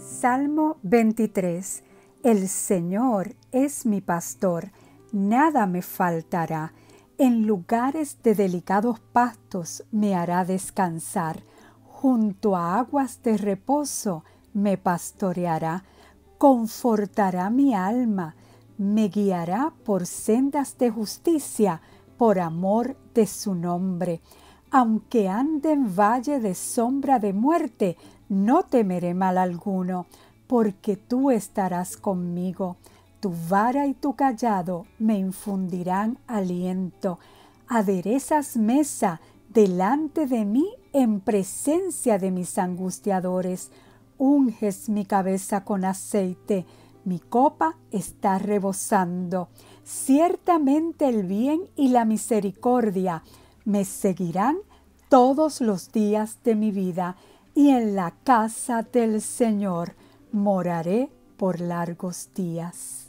Salmo 23. El Señor es mi pastor, nada me faltará. En lugares de delicados pastos me hará descansar. Junto a aguas de reposo me pastoreará. Confortará mi alma, me guiará por sendas de justicia, por amor de su nombre. Aunque ande en valle de sombra de muerte, no temeré mal alguno, porque tú estarás conmigo. Tu vara y tu cayado me infundirán aliento. Aderezas mesa delante de mí en presencia de mis angustiadores. Unges mi cabeza con aceite, mi copa está rebosando. Ciertamente el bien y la misericordia me seguirán todos los días de mi vida, y en la casa del Señor moraré por largos días.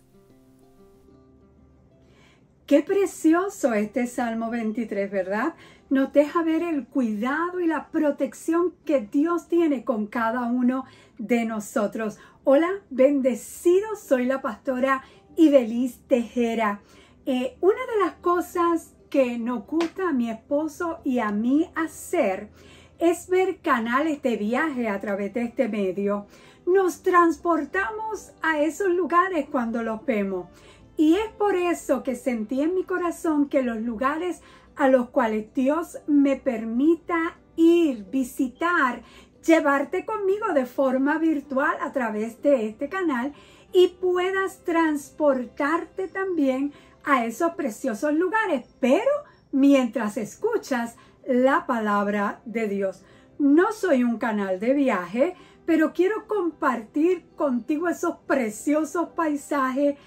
Qué precioso este Salmo 23, ¿verdad? Nos deja ver el cuidado y la protección que Dios tiene con cada uno de nosotros. Hola, bendecidos, soy la pastora Ibeliz Tejera. Una de las cosas que nos gusta a mi esposo y a mí hacer es ver canales de viaje a través de este medio. Nos transportamos a esos lugares cuando los vemos. Y es por eso que sentí en mi corazón que los lugares a los cuales Dios me permita ir, visitar, llevarte conmigo de forma virtual a través de este canal y puedas transportarte también a esos preciosos lugares, pero mientras escuchas la palabra de Dios. No soy un canal de viaje, pero quiero compartir contigo esos preciosos paisajes,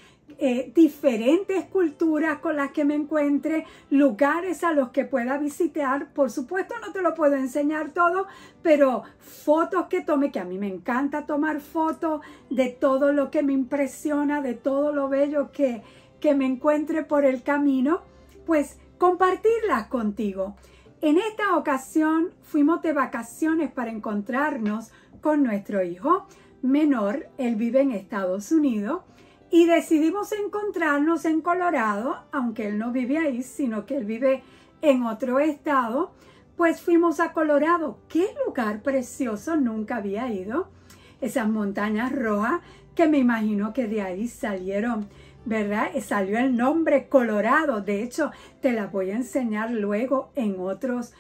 diferentes culturas con las que me encuentre, lugares a los que pueda visitar. Por supuesto no te lo puedo enseñar todo, pero fotos que tome, que a mí me encanta tomar fotos de todo lo que me impresiona, de todo lo bello que me encuentre por el camino, pues compartirlas contigo. En esta ocasión fuimos de vacaciones para encontrarnos con nuestro hijo menor. Él vive en Estados Unidos y decidimos encontrarnos en Colorado, aunque él no vive ahí, sino que él vive en otro estado. Pues fuimos a Colorado. ¡Qué lugar precioso! Nunca había ido. Esas montañas rojas que me imagino que de ahí salieron, ¿verdad? Salió el nombre Colorado. De hecho, te las voy a enseñar luego en otros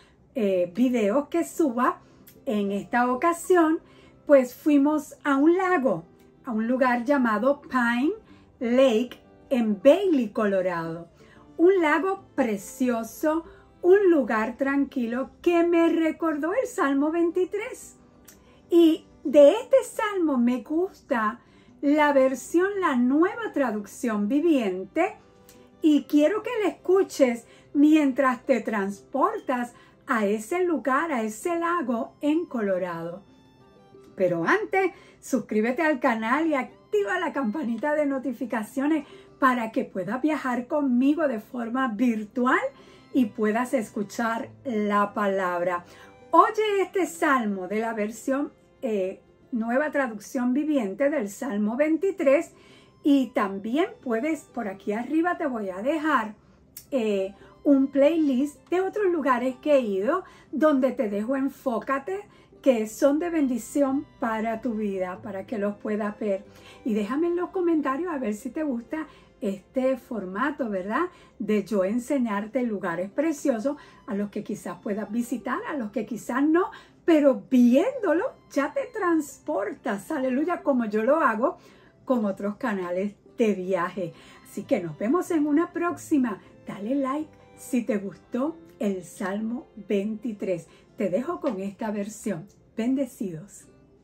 videos que suba. En esta ocasión, pues fuimos a un lago, a un lugar llamado Pine Lake en Bailey, Colorado. Un lago precioso, un lugar tranquilo que me recordó el Salmo 23. Y de este salmo me gusta la versión, la nueva traducción viviente, y quiero que la escuches mientras te transportas a ese lugar, a ese lago en Colorado. Pero antes, suscríbete al canal y activa la campanita de notificaciones para que puedas viajar conmigo de forma virtual y puedas escuchar la palabra. Oye este salmo de la versión nueva traducción viviente del Salmo 23, y también puedes, por aquí arriba te voy a dejar un playlist de otros lugares que he ido, donde te dejo Enfócate, que son de bendición para tu vida, para que los puedas ver. Y déjame en los comentarios a ver si te gusta este formato, ¿verdad? De yo enseñarte lugares preciosos a los que quizás puedas visitar, a los que quizás no, pero viéndolo ya te transportas, aleluya, como yo lo hago con otros canales de viaje. Así que nos vemos en una próxima. Dale like si te gustó el Salmo 23. Te dejo con esta versión. Bendecidos.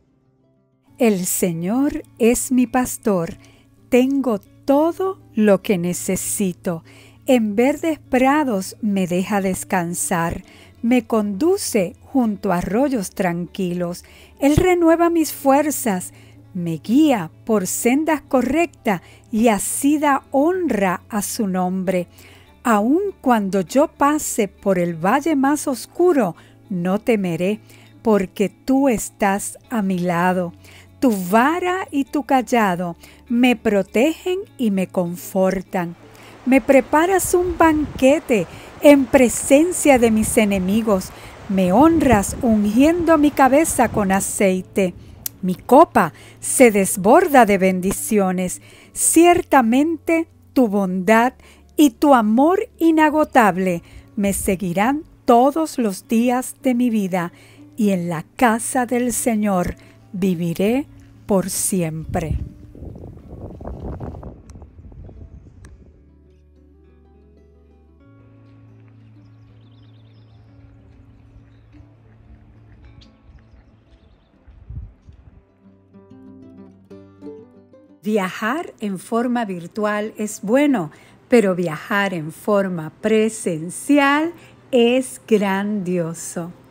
El Señor es mi pastor. Tengo todo lo que necesito. En verdes prados me deja descansar. Me conduce junto a arroyos tranquilos. Él renueva mis fuerzas. Me guía por sendas correctas y así da honra a su nombre. Aun cuando yo pase por el valle más oscuro, no temeré, porque tú estás a mi lado. Tu vara y tu cayado me protegen y me confortan. Me preparas un banquete en presencia de mis enemigos. Me honras ungiendo mi cabeza con aceite. Mi copa se desborda de bendiciones. Ciertamente tu bondad y tu amor inagotable me seguirán todos los días de mi vida, y en la casa del Señor viviré por siempre. Viajar en forma virtual es bueno, pero viajar en forma presencial es grandioso.